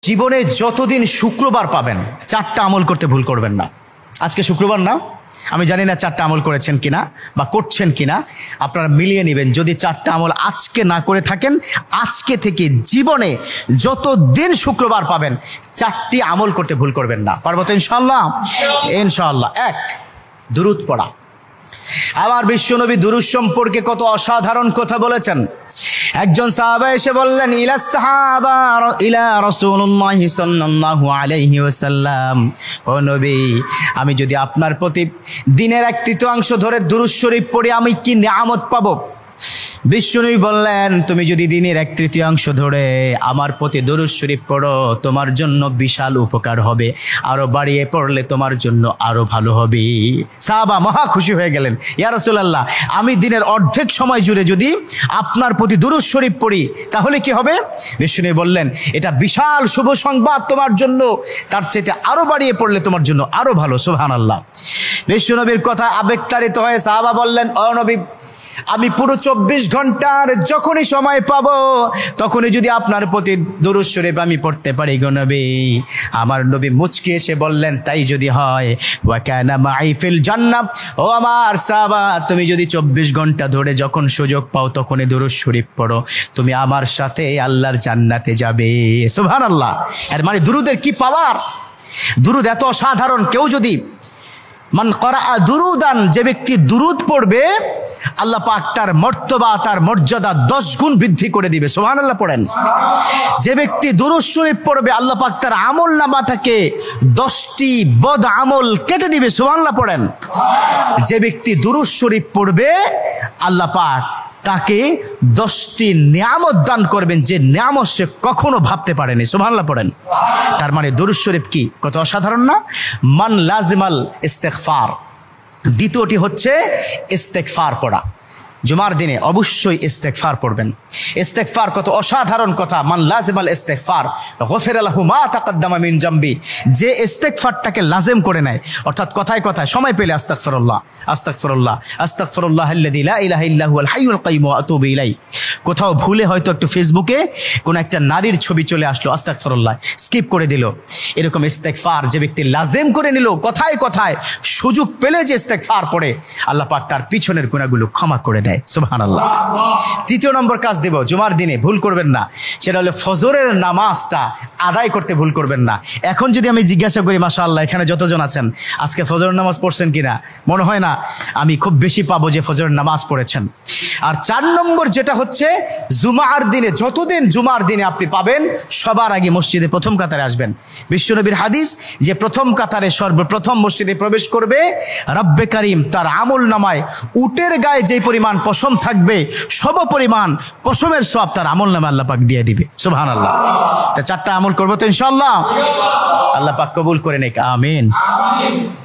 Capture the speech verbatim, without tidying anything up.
জীবনে যতদিন শুক্রবার পাবেন চারটা আমল করতে ভুল করবেন না। আজকে শুক্রবার না, আমি জানি না চারটা আমল করেছেন কিনা বা করছেন কিনা, আপনারা মিলিয়ে নেবেন। যদি চারটা আমল আজকে না করে থাকেন, আজকে থেকে জীবনে যতদিন শুক্রবার পাবেন চারটি আমল করতে ভুল করবেন না। পারবো তো ইনশাআল্লাহ? ইনশাআল্লাহ। এক, দুরূদ পড়া। আমার বিশ্বনবী দুরূদ সম্পর্কে কত অসাধারণ কথা বলেছেন। একজন সাহাবা এসে বললেন, ইলা সাহাবা ইলা রাসূলুল্লাহ সাল্লাল্লাহু আলাইহি ওয়াসাল্লাম, ও নবী, আমি যদি আপনার প্রতি দিনের এক তৃতীয়াংশ ধরে দুরূদ শরীফ পড়ি আমি কি নিয়ামত পাবো? বিশ্বনবী বললেন, তুমি যদি দিনের এক তৃতীয়াংশ ধরে আমার প্রতি দুরূদ শরীফ পড়ো তোমার জন্য বিশাল উপকার হবে, আরো বাড়িয়ে পড়লে তোমার জন্য আরো ভালো হবে। সাহাবা মহা খুশি হয়ে গেলেন, ইয়া রাসূলুল্লাহ, আমি দিনের অর্ধেক সময় জুড়ে যদি আপনার প্রতি দুরূদ শরীফ পড়ি তাহলে কি হবে? বিশ্বনবী বললেন, এটা বিশাল শুভ সংবাদ তোমার জন্য, তার চাইতে আরো বাড়িয়ে পড়লে তোমার জন্য আরো ভালো। সুবহানাল্লাহ। বিশ্বনবীর কথা আবেগতাড়িত হয়ে সাহাবা বললেন, ও নবী, আমি পুরো চব্বিশ ঘন্টার যখনই সময় পাবো তখনই যদি আপনার প্রতি দুরূদ শরীফ আমি পড়তে পারি গো নবী। আমার নবী মুচকি এসে বললেন, তাই যদি হয়, ওয়া কানা মাই ফিল জান্নাহ, ও আমার সাহাবা, তুমি যদি চব্বিশ ঘন্টা ধরে যখন সুযোগ পাও তখনই দুরূদ শরীফ পড়ো, তুমি আমার সাথে আল্লাহর জান্নাতে যাবে। সুবহানাল্লাহ। এর মানে দুরূদের কি পাওয়ার! দুরূদ এত অসাধারণ। কেউ যদি মান করা দুরুদান, যে ব্যক্তি দুরূদ পড়বে আল্লাহ পাক তার মর্তবা, তার মর্যাদা দশ গুণ বৃদ্ধি করে দিবে। সুবহানাল্লাহ পড়েন। যে ব্যক্তি দুরূদ শরীফ পড়বে আল্লাহ পাক তার আমল নামা থেকে দশটি বদ আমল কেটে দিবে। সুবহানাল্লাহ পড়েন। যে ব্যক্তি দুরূদ শরীফ পড়বে আল্লাহ পাক তাকে দশটি নিয়ামত দান করবেন, যে নিয়ামত সে কখনো ভাবতে পারেনি। সুবহানাল্লাহ পড়েন। তার মানে দুরূদ শরীফ কি কত অসাধারণ না? মান লাজিমাল ইস্তেগফার। দ্বিতীয়টি হচ্ছে ইস্তেগফার পড়া। জুমার দিনে অবশ্যই ইস্তেগফার পড়বেন। ইস্তেগফার কত অসাধারণ কথা। মান লাজিমাল ইস্তেগফার গফিরা লাহু মা তাকদ্দামা মিন জামবি। যে ইস্তেগফারটাকে লাজিম করে নেয়, অর্থাৎ কথায় কথায় সময় পেলে আস্তাগফিরুল্লাহ আস্তাগফিরুল্লাহ আস্তাগফিরুল্লাহ আল্লাযী লা ইলাহা ইল্লা হুয়াল হাইয়ুল কাইয়্যুম ওয়া আতুবু ইলাইহি। কোথাও ভুলে হয়তো একটু ফেসবুকে কোন একটা নারীর ছবি চলে আসলো, আস্তাগফিরুল্লাহ স্কিপ করে দিল। এরকম ইস্তেগফার যে ব্যক্তি লাজিম করে নিল, কথায় কথায় সুযোগ পেলে যে ইস্তেগফার পড়ে, আল্লাহ পাক তার পিছনের গুনাহগুলো ক্ষমা করে দেয়। সুবহানাল্লাহ। তৃতীয় নম্বর কাজ দেব, জুমার দিনে ভুল করবেন না, সেটা হলো ফজরের নামাজটা আদায় করতে ভুল করবেন না। এখন যদি আমি জিজ্ঞাসা করি, মাশাআল্লাহ এখানে যতজন আছেন আজকে ফজরের নামাজ পড়ছেন কিনা, মনে হয় না আমি খুব বেশি পাবো যে ফজরের নামাজ পড়েছেন। আর চার নম্বর যেটা হচ্ছে, জুমার দিনে যতদিন জুমার দিনে আপনি পাবেন সবার আগে মসজিদে প্রথম কাতারে আসবেন। বিশ্বনবীর হাদিস যে প্রথম কাতারে সর্বপ্রথম মসজিদে প্রবেশ করবে রব্বে কারীম তার আমল নামায় উটের গায়ে যে পরিমাণ পশম থাকবে সম পরিমাণ পশমের সওয়াব তার আমল নামায় আল্লাহ পাক দিয়ে দিবে। সুবহানাল্লাহ। তা চারটা আমল করবো তো ইনশাআল্লাহ। আল্লাহ পাক কবুল করে নেক। আমিন।